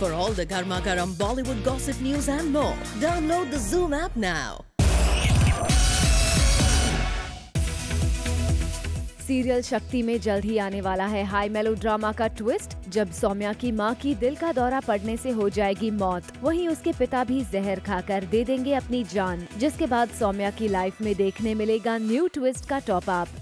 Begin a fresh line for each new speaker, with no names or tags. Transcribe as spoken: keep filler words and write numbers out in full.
For all the garma garam Bollywood gossip news and more, download the Zoom app now.
Serial Shakti में जल्द ही आने वाला है high melodrama का ट्विस्ट, जब सौम्या की मां की दिल का दौरा पड़ने से हो जाएगी मौत, वहीं उसके पिता भी जहर खाकर दे देंगे अपनी जान, जिसके बाद सौम्या की लाइफ में देखने मिलेगा न्यू ट्विस्ट का टॉप अप।